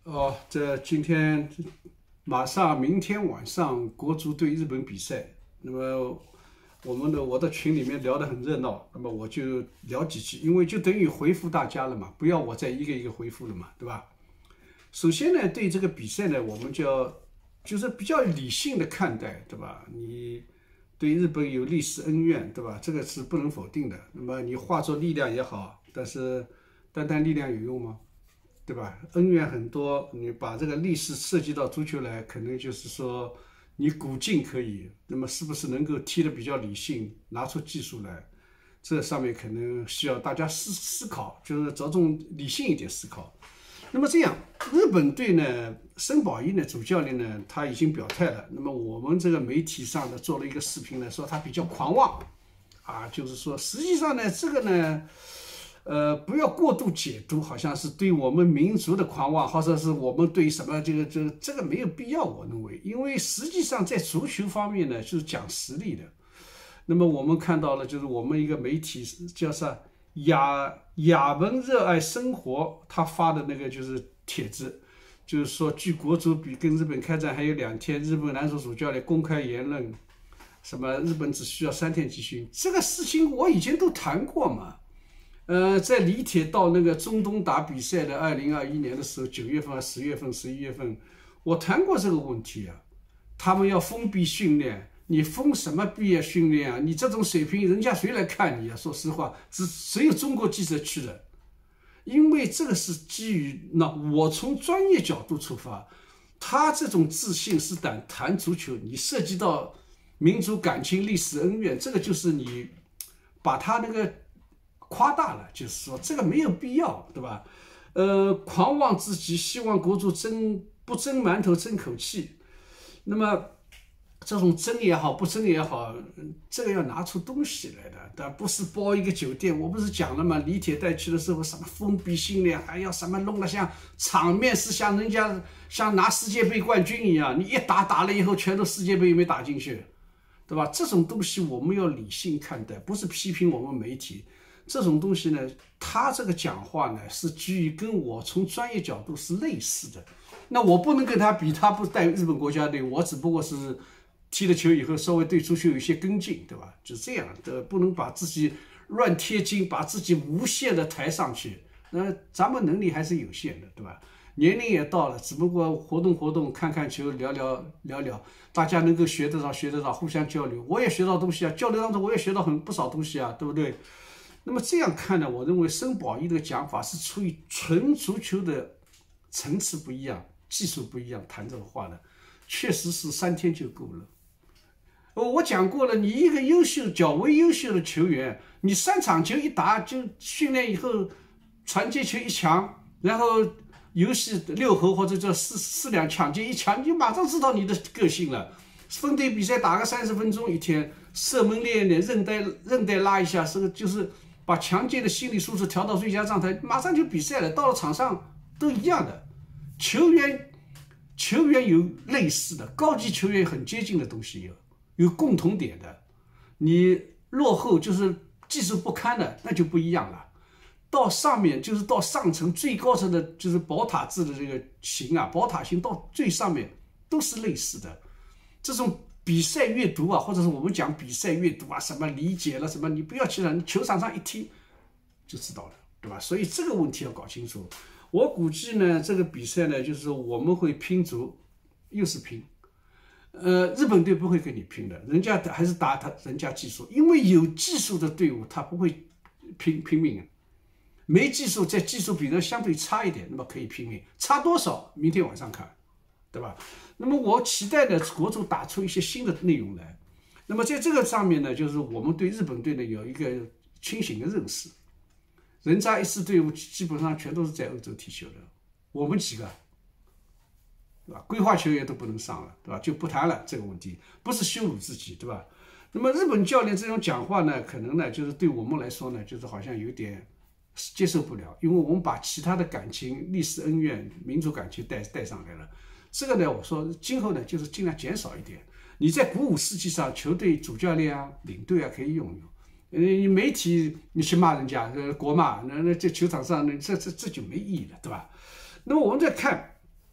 哦，今天马上明天晚上国足对日本比赛，那么我的群里面聊得很热闹，那么我就聊几句，因为就等于回复大家了嘛，不要我再一个一个回复了嘛，对吧？首先呢，对这个比赛呢，我们就是比较理性的看待，对吧？你对日本有历史恩怨，对吧？这个是不能否定的。那么你化作力量也好，但是单单力量有用吗？对吧？恩怨很多，你把这个历史涉及到足球来，可能就是说你古今可以，那么是不是能够踢得比较理性，拿出技术来？这上面可能需要大家思考，就是着重理性一点思考。那么这样，日本队呢，森保一呢主教练呢，他已经表态了。那么我们这个媒体上呢做了一个视频呢，说他比较狂妄，就是说实际上呢，这个呢。不要过度解读，好像是对我们民族的狂妄，或者是我们对什么这个没有必要，我认为，因为实际上在足球方面呢，就是讲实力的。那么我们看到了，就是我们一个媒体叫啥雅文热爱生活，他发的那个就是帖子，就是说距国足比跟日本开战还有2天，日本男足主教练公开言论，什么日本只需要3天集训，这个事情我以前都谈过嘛。在李铁到那个中东打比赛的2021年的时候，9月份、10月份、11月份，我谈过这个问题啊。他们要封闭训练，你封什么闭啊训练啊？你这种水平，人家谁来看你啊？说实话，只有中国记者去的，因为这个是基于我从专业角度出发，他这种自信是谈足球，你涉及到民族感情、历史恩怨，这个就是你把他那个。夸大了，就是说这个没有必要，对吧？狂妄之极，希望国足不争馒头争口气。那么这种争也好，不争也好，这个要拿出东西来的，但不是包一个酒店。我不是讲了吗？李铁带去的时候，什么封闭训练，还要什么弄得像场面是像人家像拿世界杯冠军一样，你一打了以后，全都世界杯没打进去，对吧？这种东西我们要理性看待，不是批评我们媒体。这种东西呢，他这个讲话呢是基于跟我从专业角度是类似的，那我不能跟他比，他不带日本国家队，我只不过是踢了球以后稍微对足球有一些跟进，对吧？就这样的，不能把自己乱贴金，把自己无限的抬上去，那咱们能力还是有限的，对吧？年龄也到了，只不过活动，看看球，聊聊，大家能够学得到，互相交流，我也学到东西啊，交流当中我也学到不少东西啊，对不对？那么这样看呢，我认为森保一的讲法是出于纯足球的层次不一样，技术不一样，谈这个话的，确实是3天就够了。我讲过了，你一个较为优秀的球员，你3场球一打就训练以后，传接球一抢，然后游戏6回或者叫4两抢接一抢，你就马上知道你的个性了。分队比赛打个30分钟一天，射门练一练，韧带拉一下，这个就是把强健的心理素质调到最佳状态，马上就比赛了。到了场上都一样的，球员有类似的，高级球员很接近的东西有共同点的。你落后就是技术不堪的，那就不一样了。到上面就是到上层最高层的，就是宝塔制的这个型啊，宝塔型到最上面都是类似的。这种比赛阅读啊，或者是我们讲比赛阅读啊，什么理解了什么，你不要去了，你球场上一踢就知道了，对吧？所以这个问题要搞清楚。我估计呢，这个比赛呢，就是我们会拼足，又是拼。日本队不会跟你拼的，人家还是打人家技术，因为有技术的队伍他不会拼命啊。没技术，在技术比呢相对差一点，那么可以拼命，差多少？明天晚上看。对吧？那么我期待的国足打出一些新的内容来。那么在这个上面呢，就是我们对日本队呢有一个清醒的认识。人家一支队伍基本上全都是在欧洲踢球的，我们几个，对吧？规划球员都不能上了，对吧？就不谈了这个问题，不是羞辱自己，对吧？那么日本教练这种讲话呢，可能呢就是对我们来说呢，就是好像有点接受不了，因为我们把其他的感情、历史恩怨、民族感情带上来了。这个呢，我说今后呢，就是尽量减少一点。你在鼓舞士气上，球队主教练啊、领队啊可以用。媒体你去骂人家，国骂，那在球场上，这就没意义了，对吧？那么我们再看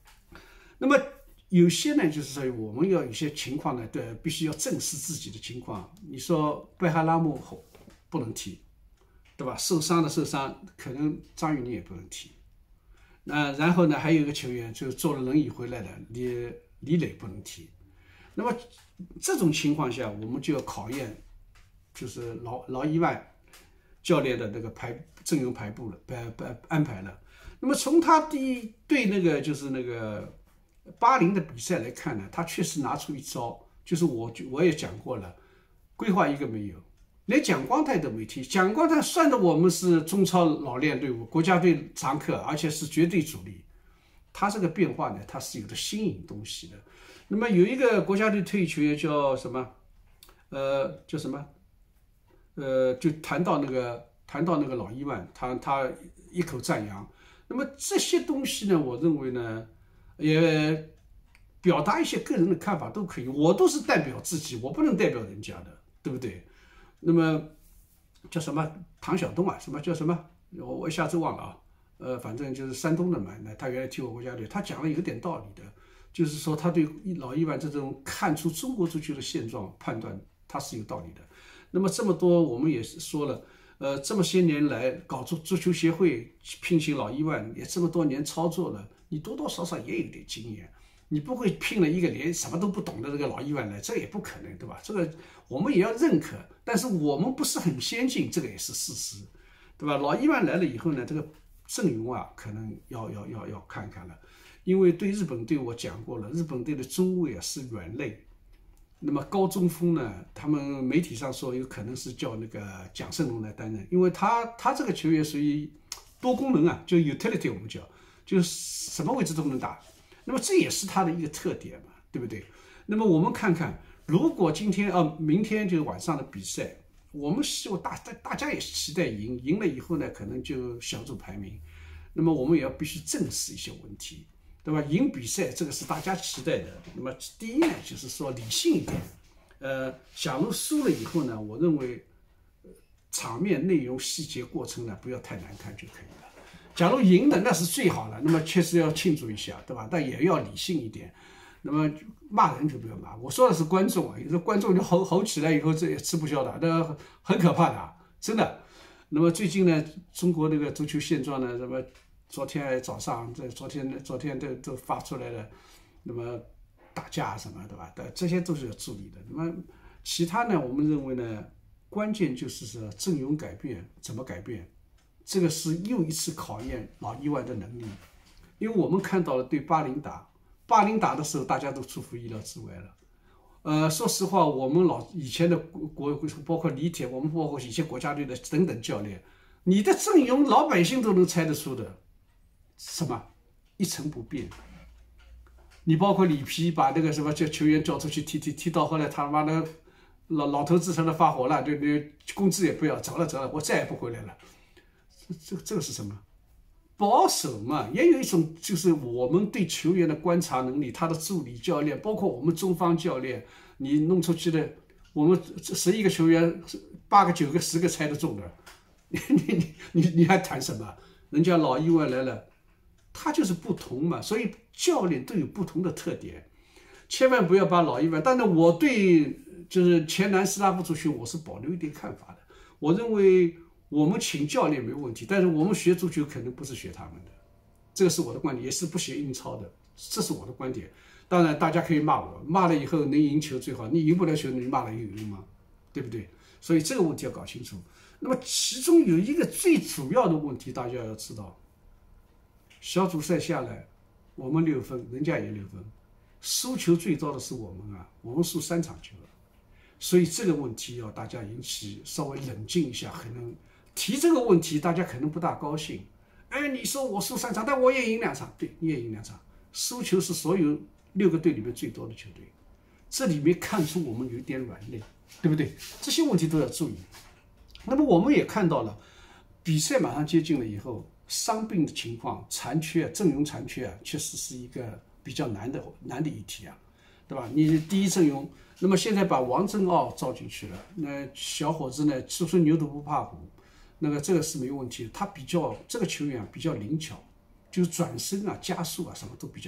那么有些呢，就是说我们要有些情况呢，对，必须要正视自己的情况。你说贝哈拉姆不能踢，对吧？受伤，可能张玉宁也不能踢。那然后呢，还有一个球员就坐了轮椅回来的李磊不能踢。那么这种情况下，我们就要考验，就是劳伊万教练的那个阵容排布了，安排了。那么从他对那个就是那个80的比赛来看呢，他确实拿出一招，就是我也讲过了，规划一个没有，连蒋光太都没踢。蒋光太算的我们是中超老练队伍，国家队常客，而且是绝对主力。他这个变化呢，他是有着新颖东西的。那么有一个国家队退役球员叫什么？叫什么？就谈到那个老伊万，他一口赞扬。那么这些东西呢，我认为呢，也表达一些个人的看法都可以。我都是代表自己，我不能代表人家的，对不对？那么叫什么唐晓东啊？什么叫什么？我一下子忘了啊。反正就是山东的嘛。那他原来踢过国家队，他讲了有点道理的，就是说他对老伊万这种看出中国足球的现状判断，他是有道理的。那么这么多，我们也是说了。这么些年来搞足球协会聘请老伊万，也这么多年操作了，你多多少少也有点经验，你不会聘了一个连什么都不懂的这个老伊万来，这也不可能，对吧？这个我们也要认可，但是我们不是很先进，这个也是事实，对吧？老伊万来了以后呢，这个阵容啊，可能要看看了，因为对日本队我讲过了，日本队的中卫啊是软肋。那么高中锋呢？他们媒体上说有可能是叫那个蒋胜龙来担任，因为他这个球员属于多功能啊，就 utility 我们叫，就是什么位置都能打。那么这也是他的一个特点嘛，对不对？那么我们看看，如果明天就是晚上的比赛，我们希望大家也期待赢了以后呢，可能就小组排名。那么我们也要必须正视一些问题。对吧？赢比赛这个是大家期待的。那么第一呢，就是说理性一点。假如输了以后呢，我认为，场面、内容、细节、过程呢，不要太难看就可以了。假如赢了，那是最好了。那么确实要庆祝一下，对吧？但也要理性一点。那么骂人就不要骂。我说的是观众啊，有的观众就吼起来以后，这也吃不消的，那很可怕的，真的。那么最近呢，中国那个足球现状呢，什么？昨天早上，昨天都发出来了，那么打架什么，对吧？这些都是要注意的。那么其他呢，我们认为呢，关键就是说阵容改变怎么改变，这个是又一次考验老伊万的能力。因为我们看到了对80打的时候，大家都出乎意料之外了。说实话，我们以前的包括李铁，我们包括以前国家队的等等教练，你的阵容老百姓都能猜得出的。什么一成不变？你包括里皮把那个什么叫球员叫出去踢到后来他妈的老头子成了发火了，对，工资也不要，走了，我再也不回来了。这个是什么？保守嘛，也有一种就是我们对球员的观察能力，他的助理教练，包括我们中方教练，你弄出去的，我们11个球员8个9个10个猜得中的，你还谈什么？人家老伊万来了。他就是不同嘛，所以教练都有不同的特点，千万不要把老伊万。但是我对就是前南斯拉夫足球我是保留一点看法的。我认为我们请教练没问题，但是我们学足球肯定不是学他们的，这个是我的观点，也是不学英超的，这是我的观点。当然大家可以骂我，骂了以后能赢球最好，你赢不了球你骂了有用吗？对不对？所以这个问题要搞清楚。那么其中有一个最主要的问题，大家要知道。小组赛下来，我们6分，人家也6分，输球最糟的是我们啊，我们输3场球了，所以这个问题要大家引起稍微冷静一下，可能提这个问题，大家可能不大高兴。哎，你说我输3场，但我也赢2场，对，你也赢2场，输球是所有6个队里面最多的球队，这里面看出我们有点软肋，对不对？这些问题都要注意。那么我们也看到了，比赛马上接近了以后。伤病的情况、残缺、阵容残缺啊，确实是一个比较难的议题啊，对吧？你第一阵容，那么现在把王正傲招进去了，那小伙子呢，说牛犊不怕虎，那个这个是没问题的。他这个球员比较灵巧，就是转身啊、加速啊什么都比较好，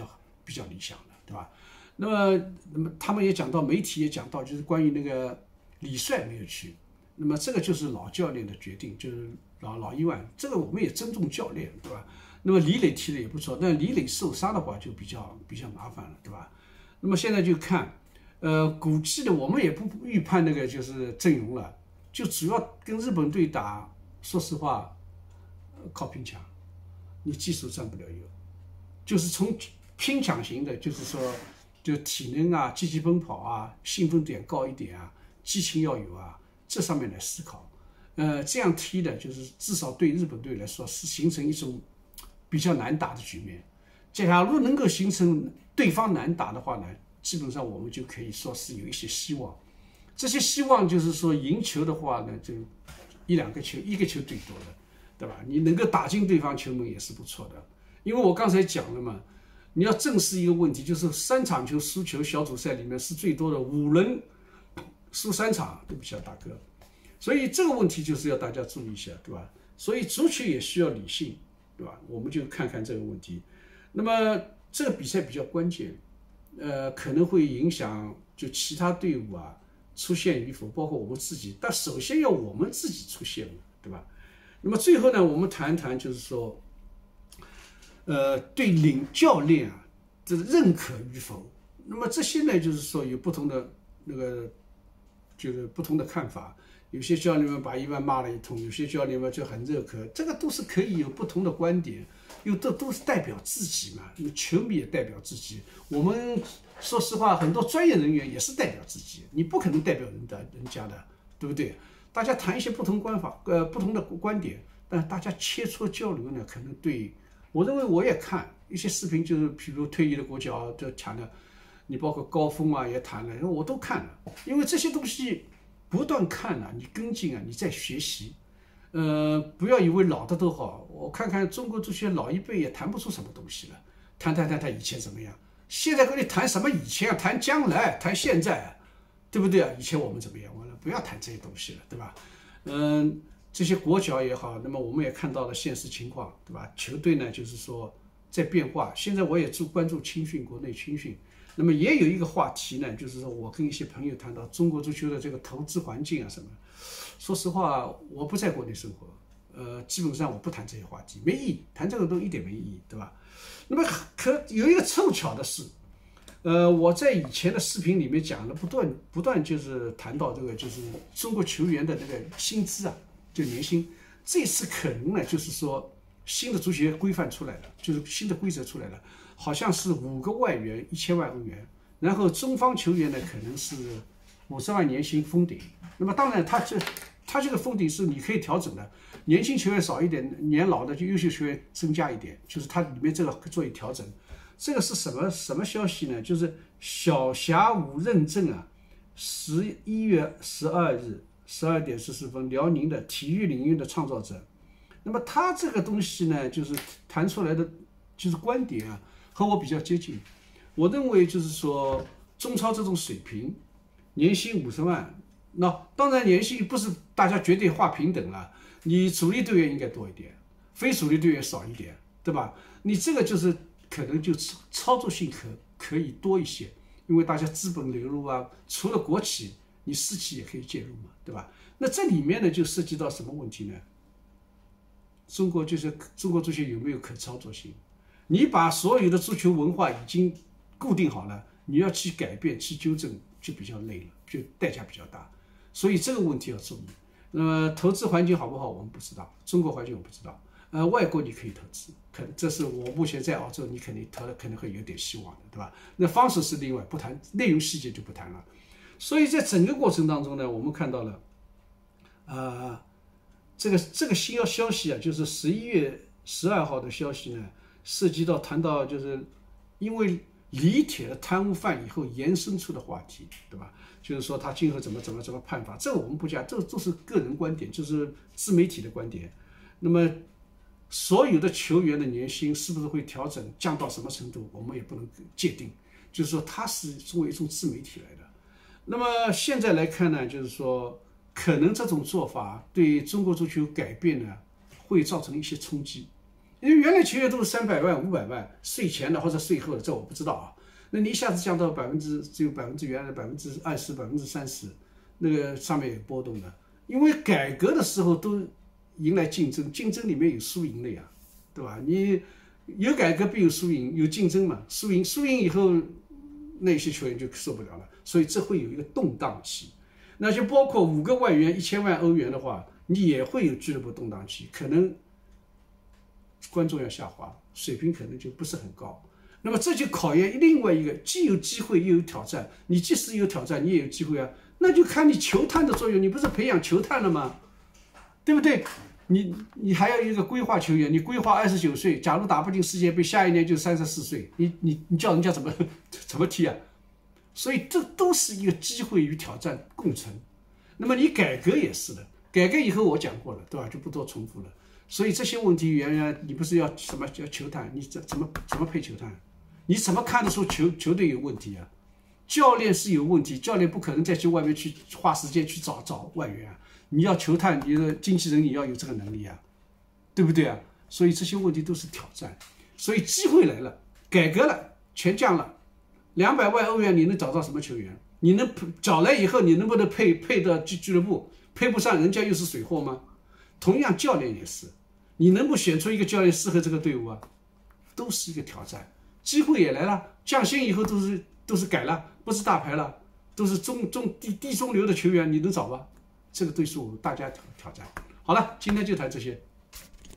比较理想的，对吧？那么他们也讲到，媒体也讲到，就是关于那个李帅没有去，那么这个就是老教练的决定，就是老伊万，这个我们也尊重教练，对吧？那么李磊踢的也不错，但李磊受伤的话就比较麻烦了，对吧？那么现在就看，估计的我们也不预判那个就是阵容了，就主要跟日本队打，说实话，靠拼抢，你技术占不了优，就是从拼抢型的，就是说就体能啊、积极奔跑啊、兴奋点高一点啊、激情要有啊，这上面来思考。这样踢的，就是至少对日本队来说是形成一种比较难打的局面。假如能够形成对方难打的话呢，基本上我们就可以说是有一些希望。这些希望就是说赢球的话呢，就一两个球，一个球最多的，对吧？你能够打进对方球门也是不错的。因为我刚才讲了嘛，你要正视一个问题，就是3场球输球，小组赛里面是最多的，5轮输3场，对不起啊，大哥。所以这个问题就是要大家注意一下，对吧？所以足球也需要理性，对吧？我们就看看这个问题。那么这个比赛比较关键，可能会影响就其他队伍啊出现与否，包括我们自己。但首先要我们自己出现，对吧？那么最后呢，我们谈一谈，就是说，对领教练啊这认可与否。那么这些呢，就是说有不同的就是不同的看法。有些教练们把伊万骂了一通，有些教练们就很认可，这个都是可以有不同的观点，因为这都是代表自己嘛，球迷也代表自己。我们说实话，很多专业人员也是代表自己，你不可能代表人家的，对不对？大家谈一些不同不同的观点，但大家切磋交流呢，可能对我认为我也看一些视频，就是比如退役的国脚就谈了，你包括高峰啊也谈了，我都看了，因为这些东西。不断看啊，你跟进啊，你在学习，不要以为老的都好。我看看中国足球老一辈也谈不出什么东西了，谈以前怎么样？现在跟你谈什么以前啊？谈将来，谈现在啊，对不对啊？以前我们怎么样？完了，不要谈这些东西了，对吧？这些国脚也好，那么我们也看到了现实情况，对吧？球队呢，就是说在变化。现在我也关注青训，国内青训。那么也有一个话题呢，就是说我跟一些朋友谈到中国足球的这个投资环境啊什么。说实话，我不在国内生活，基本上我不谈这些话题，没意义，谈这个都一点没意义，对吧？那么可有一个凑巧的是，我在以前的视频里面讲了，不断就是谈到这个，就是中国球员的这个薪资啊，就年薪，这次可能呢，就是说新的足协规范出来了，就是新的规则出来了。好像是5个外援1000万欧元，然后中方球员呢可能是50万年薪封顶。那么当然他这个封顶是你可以调整的，年轻球员少一点，年老的就优秀球员增加一点，就是它里面这个做一调整。这个是什么消息呢？就是小霞武认证啊，11月12日12点44分，辽宁的体育领域的创造者。那么他这个东西呢，就是谈出来的就是观点啊。和我比较接近，我认为就是说中超这种水平，年薪50万，那当然年薪不是大家绝对划平等了，你主力队员应该多一点，非主力队员少一点，对吧？你这个就是可能就操作性可以多一些，因为大家资本流入啊，除了国企，你私企也可以介入嘛，对吧？那这里面呢就涉及到什么问题呢？中国足球有没有可操作性？你把所有的足球文化已经固定好了，你要去改变、去纠正，就比较累了，就代价比较大。所以这个问题要注意。那么投资环境好不好，我们不知道；中国环境我不知道。外国你可以投资，这是我目前在澳洲，你肯定投了，可能会有点希望的，对吧？那方式是另外，不谈内容细节就不谈了。所以在整个过程当中呢，我们看到了，这个新消息啊，就是11月12号的消息呢。涉及到谈到就是因为李铁的贪污犯以后延伸出的话题，对吧？就是说他今后怎么判罚，这个我们不讲，这个都是个人观点，就是自媒体的观点。那么所有的球员的年薪是不是会调整降到什么程度，我们也不能界定。就是说它是作为一种自媒体来的。那么现在来看呢，就是说可能这种做法对中国足球改变呢会造成一些冲击。 因为原来球员都是300万、500万，税前的或者税后的，这我不知道啊。那你一下子降到只有原来的20%、30%，那个上面有波动的。因为改革的时候都迎来竞争，竞争里面有输赢的呀，对吧？你有改革必有输赢，有竞争嘛，输赢以后，那些球员就受不了了，所以这会有一个动荡期。那就包括5个外援1000万欧元的话，你也会有俱乐部动荡期，可能观众要下滑，水平可能就不是很高。那么这就考验另外一个，既有机会又有挑战。你即使有挑战，你也有机会啊，那就看你球探的作用。你不是培养球探了吗？对不对？你还要一个规划球员，你规划29岁，假如打不进世界杯，下一年就34岁，你叫人家怎么踢啊？所以这都是一个机会与挑战共存。那么你改革也是的，改革以后我讲过了，对吧？就不多重复了。所以这些问题原来你不是要什么叫球探？你怎么配球探？你怎么看得出球队有问题啊？教练是有问题，教练不可能再去外面去花时间去找外援啊。你要球探，你的经纪人也要有这个能力啊，对不对啊？所以这些问题都是挑战。所以机会来了，改革了，钱降了，200万欧元你能找到什么球员？你能找来以后，你能不能配到俱乐部？配不上，人家又是水货吗？同样教练也是，你能不选出一个教练适合这个队伍啊？都是一个挑战。机会也来了，降薪以后都是改了，不是大牌了，都是低中流的球员，你能找吗？这个对是我们大家挑战。好了，今天就谈这些。